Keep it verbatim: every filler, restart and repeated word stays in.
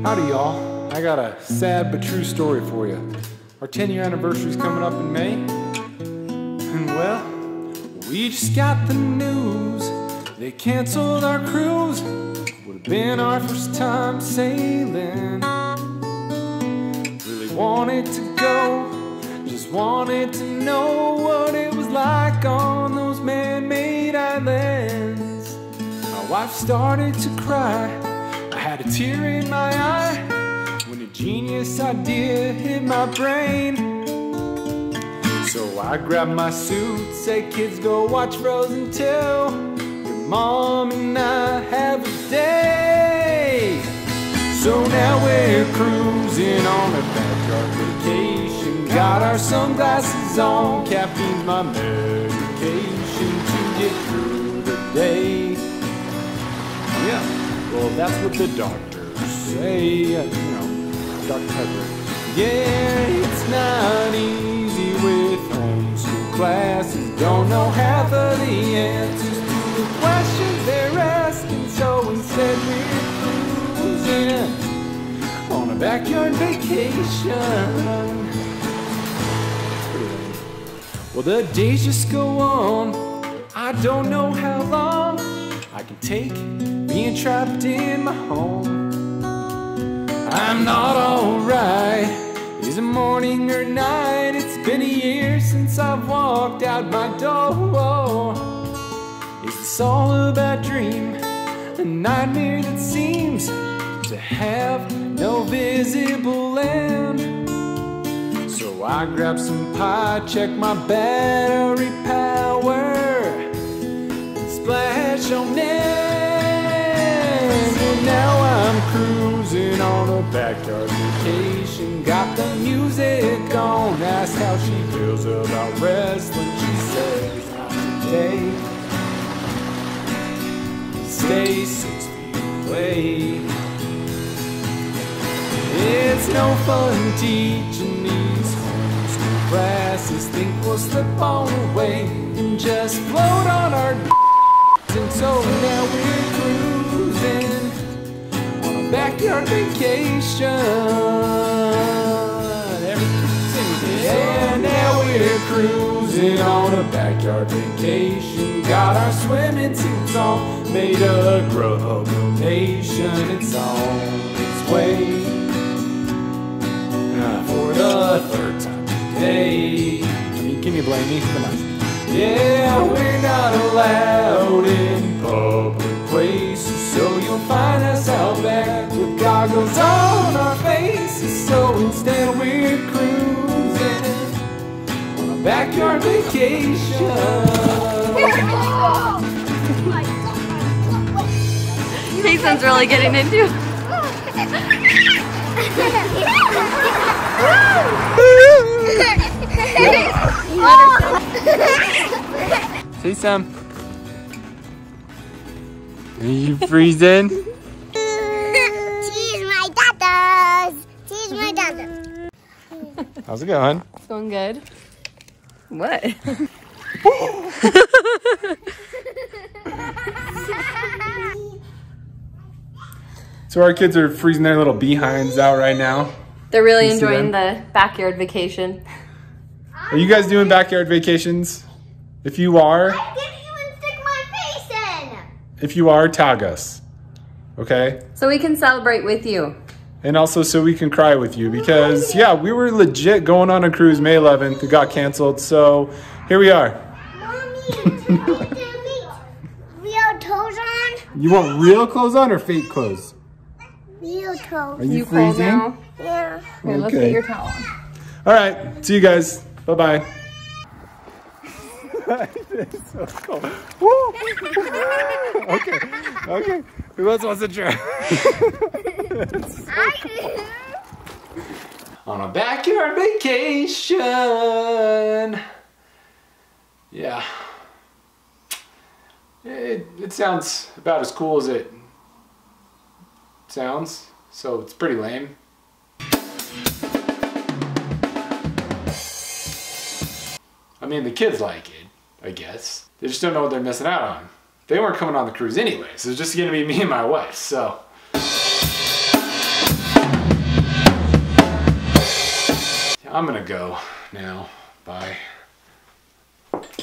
Howdy y'all, I got a sad but true story for you. Our ten year anniversary is coming up in May, and well, we just got the news, they canceled our cruise. Would have been our first time sailing. Really wanted to go, just wanted to know what it was like on those man-made islands. My wife started to cry, I had a tear in my eye when a genius idea hit my brain. So I grabbed my suit, say kids go watch Frozen two. Your mom and I have a day. So now we're cruising on a backyard vacation. Got our sunglasses on, caffeine's my medication to get through the day. Yeah. Well, that's what the doctors say, you know, Doctor Pepper. Yeah, it's not easy with homeschool classes. Don't know half of the answers to the questions they're asking. So instead we're cruising on a backyard vacation. Well, the days just go on. I don't know how long I can take being trapped in my home. I'm not alright. Is it morning or night? It's been a year since I've walked out my door. Is this all a bad dream? A nightmare that seems to have no visible end. So I grab some pie, check my battery power, and splash on it. Now I'm cruising on a backyard vacation. Got the music on, asked how she feels about wrestling. She says, not today. Stay six feet away. It's no fun teaching these homeschool classes. Think we'll slip on away and just float on our and so now we're cruising backyard vacation. Yeah, now we're cruising on a backyard vacation. Got our swimming suits on, made a Grubhub donation. It's on its way uh, for the third time today. I mean, can you blame me? Come on. Yeah, we're not allowed in public places, so you'll find us out back with goggles on our faces. So instead we're cruising on a backyard vacation. Jason's really getting into. Say some. Are you freezing? Cheese my daughters. Cheese my daughters. How's it going? It's going good. What? So our kids are freezing their little behinds out right now. They're really enjoying the backyard vacation. Are you guys doing backyard vacations? If you are, I didn't even stick my face in. if you are, tag us. Okay? So we can celebrate with you. And also so we can cry with you because, yeah, we were legit going on a cruise May eleventh. It got canceled, so here we are. Mommy, real toes on? You want real clothes on or fake clothes? Real toes. Are you, You cold freezing? now? Yeah. Here, let's Okay. get your towel on. All right, see you guys. Bye-bye. It's so cold. Woo! Okay, okay. Who else wants to try? On a backyard vacation. Yeah. It, it sounds about as cool as it sounds, so it's pretty lame. I mean, the kids like it, I guess. They just don't know what they're missing out on. They weren't coming on the cruise anyway, so it's just gonna be me and my wife, so. I'm gonna go now. Bye.